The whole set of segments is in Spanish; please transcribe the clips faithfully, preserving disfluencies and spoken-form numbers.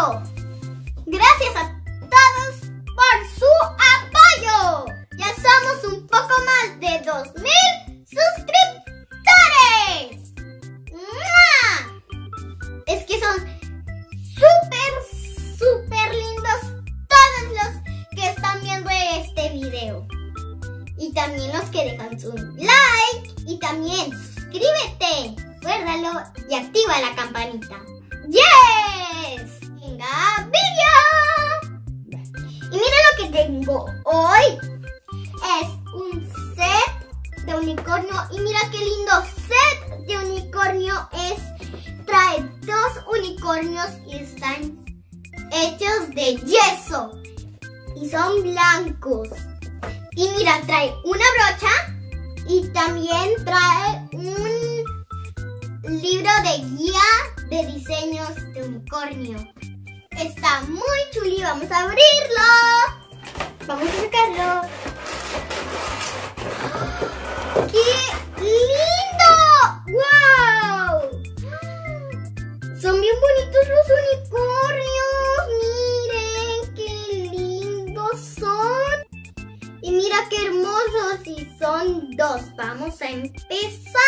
video. Gracias a todos por su apoyo. Ya somos un poco más de dos mil suscriptores. ¡Mua! Es que son súper, súper lindos todos los que están viendo este video. Y también los que dejan su like. Y también suscríbete, recuérdalo y activa la campanita. ¡Yes! ¡Venga, video! Y mira lo que tengo hoy. Es un set de unicornio. Y mira qué lindo set de unicornio es. Trae dos unicornios y están hechos de yeso. Y son blancos. Y mira, trae una brocha y también trae un libro de guía de diseños de unicornio. Está muy chuli, vamos a abrirlo. Vamos a sacarlo. ¡Qué lindo! ¡Wow! Son bien bonitos los unicornios. Miren qué lindos son. Y mira qué hermosos, y son dos. Vamos a empezar.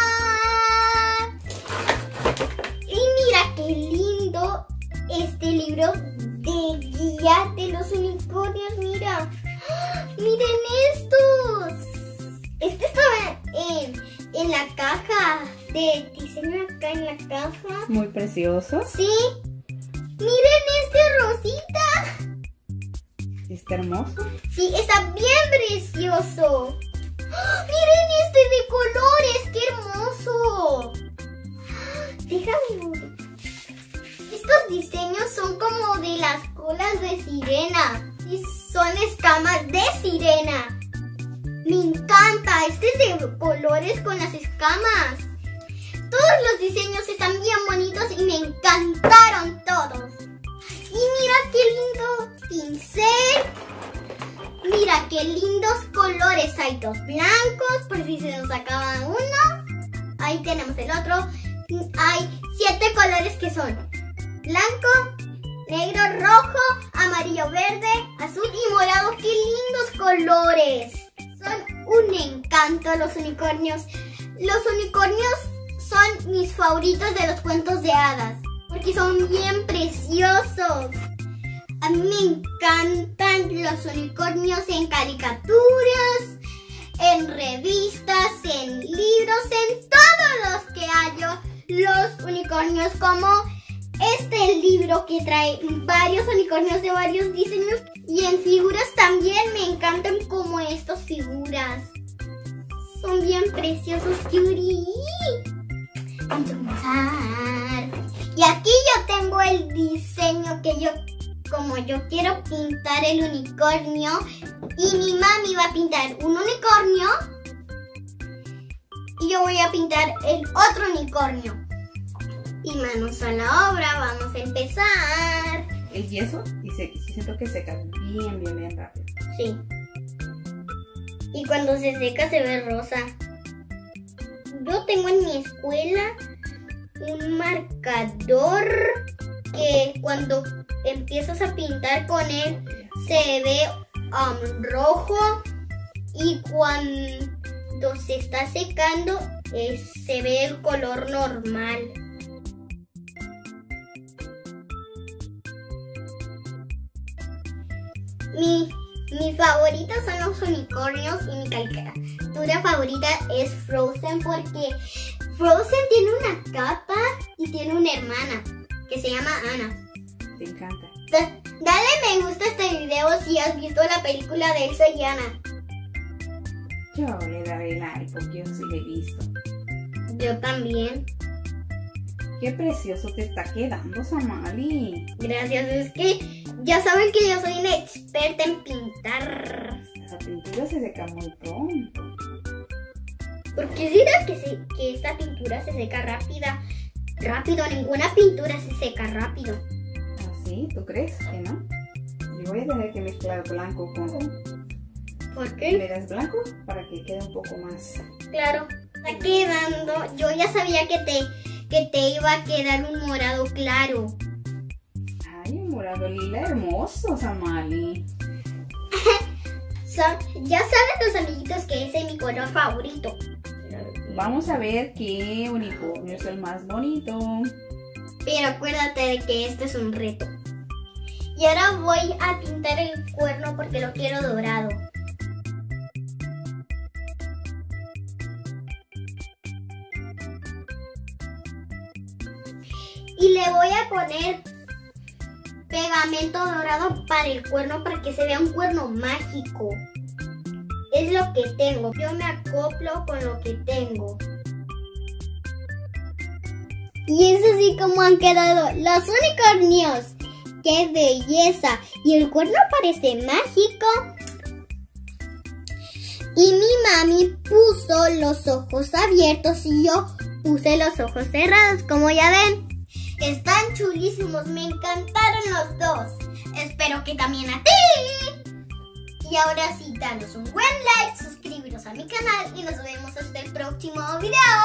Y mira qué lindo este libro de guía de los unicornios. Mira, miren estos. Este estaba en, en la caja de diseño, acá en la caja. Muy precioso. Sí. Miren este rosita. ¿Está hermoso? Sí, está bien precioso. ¡Oh! Miren este de colores, qué hermoso. Déjame ver. Estos diseños son como de las colas de sirena. Y son escamas de sirena. Me encanta. Este es de colores con las escamas. Todos los diseños están bien bonitos y me encantaron todos. Y mira qué lindo pincel. Mira qué lindos colores. Hay dos blancos, por si se nos acaba uno. Ahí tenemos el otro. Hay siete colores que son blanco, negro, rojo, amarillo, verde, azul y morado. ¡Qué lindos colores! Son un encanto los unicornios. Los unicornios son mis favoritos de los cuentos de hadas, porque son bien preciosos. A mí me encantan los unicornios en caricaturas, en revistas, en libros, en todos los que hallo los unicornios, como este libro que trae varios unicornios de varios diseños. Y en figuras también me encantan como estas figuras. Son bien preciosos, cutie. Vamos a empezar. Y aquí yo tengo el diseño que yo, como yo quiero pintar el unicornio. Y mi mami va a pintar un unicornio. Y yo voy a pintar el otro unicornio. Y manos a la obra, vamos a empezar. El yeso, y se, siento que seca bien, bien, bien rápido. Sí. Y cuando se seca se ve rosa. Yo tengo en mi escuela un marcador que cuando empiezas a pintar con él se ve um, rojo, y cuando se está secando eh, se ve el color normal. Mi, mi favorita son los unicornios y mi caricatura favorita es Frozen, porque Frozen tiene una capa y tiene una hermana que se llama Anna. Te encanta. Da, dale me gusta a este video si has visto la película de Elsa y Anna. Yo le daré like porque yo sí lo he visto. Yo también. Qué precioso te está quedando, Samali. Gracias, es que ya saben que yo soy una experta en pintar. La pintura se seca muy pronto. ¿Por qué será que, se, que esta pintura se seca rápida? Rápido, ninguna pintura se seca rápido. ¿Ah, sí? ¿Tú crees que no? Yo voy a tener que mezclar blanco con... ¿Por qué? ¿Le das blanco? Para que quede un poco más... Claro, está quedando. Yo ya sabía que te, que te iba a quedar un morado claro. Ay, morado lila hermoso, Samali. Son, ya saben los amiguitos que ese es mi color favorito. Vamos a ver qué unicornio es el más bonito. Pero acuérdate de que este es un reto. Y ahora voy a pintar el cuerno porque lo quiero dorado. Y le voy a poner pegamento dorado para el cuerno para que se vea un cuerno mágico. Es lo que tengo. Yo me acoplo con lo que tengo. Y es así como han quedado los unicornios. ¡Qué belleza! Y el cuerno parece mágico. Y mi mami puso los ojos abiertos y yo puse los ojos cerrados, como ya ven. Están chulísimos, me encantaron los dos. Espero que también a ti. Y ahora sí, danos un buen like, suscribiros a mi canal y nos vemos hasta el próximo video.